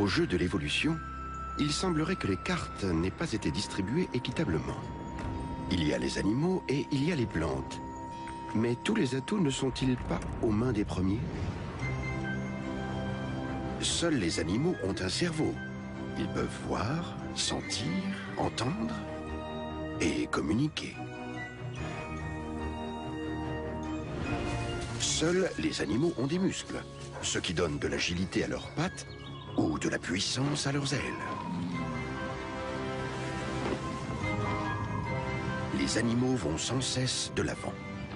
jeu de l'évolution, il semblerait que les cartes n'aient pas été distribuées équitablement. Il y a les animaux et il y a les plantes. Mais tous les atouts ne sont-ils pas aux mains des premiers? Seuls les animaux ont un cerveau. Ils peuvent voir, sentir, entendre et communiquer. Seuls les animaux ont des muscles, ce qui donne de l'agilité à leurs pattes ou de la puissance à leurs ailes. Les animaux vont sans cesse de l'avant.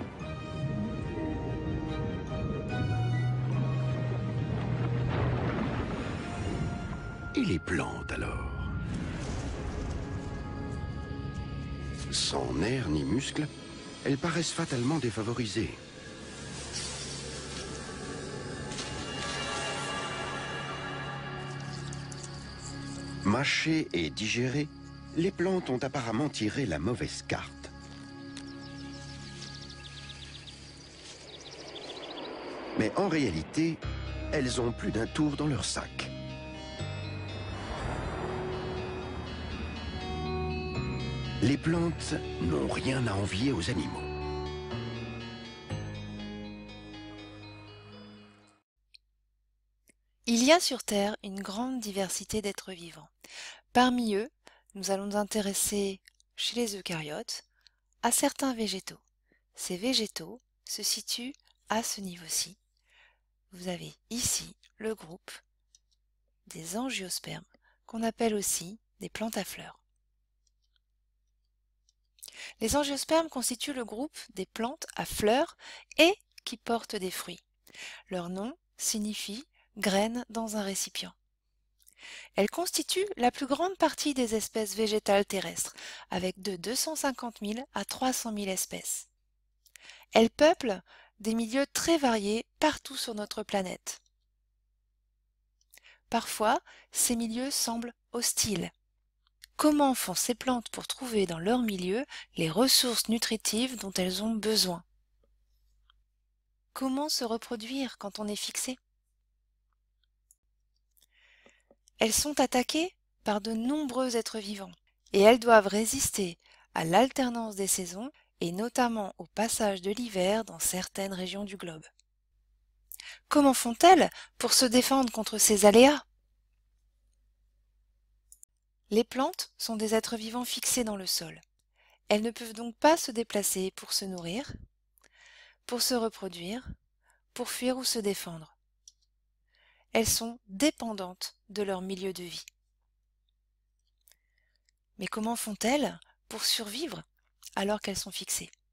Et les plantes alors? Sans nerfs ni muscles, elles paraissent fatalement défavorisées. Mâchées et digérées, les plantes ont apparemment tiré la mauvaise carte. Mais en réalité, elles ont plus d'un tour dans leur sac. Les plantes n'ont rien à envier aux animaux. Il y a sur Terre une grande diversité d'êtres vivants. Parmi eux, nous allons nous intéresser, chez les eucaryotes, à certains végétaux. Ces végétaux se situent à ce niveau-ci. Vous avez ici le groupe des angiospermes, qu'on appelle aussi des plantes à fleurs. Les angiospermes constituent le groupe des plantes à fleurs et qui portent des fruits. Leur nom signifie « graine dans un récipient ». Elles constituent la plus grande partie des espèces végétales terrestres, avec de 250 000 à 300 000 espèces. Elles peuplent des milieux très variés partout sur notre planète. Parfois, ces milieux semblent hostiles. Comment font ces plantes pour trouver dans leur milieu les ressources nutritives dont elles ont besoin? Comment se reproduire quand on est fixé? Elles sont attaquées par de nombreux êtres vivants et elles doivent résister à l'alternance des saisons et notamment au passage de l'hiver dans certaines régions du globe. Comment font-elles pour se défendre contre ces aléas? Les plantes sont des êtres vivants fixés dans le sol. Elles ne peuvent donc pas se déplacer pour se nourrir, pour se reproduire, pour fuir ou se défendre. Elles sont dépendantes de leur milieu de vie. Mais comment font-elles pour survivre alors qu'elles sont fixées?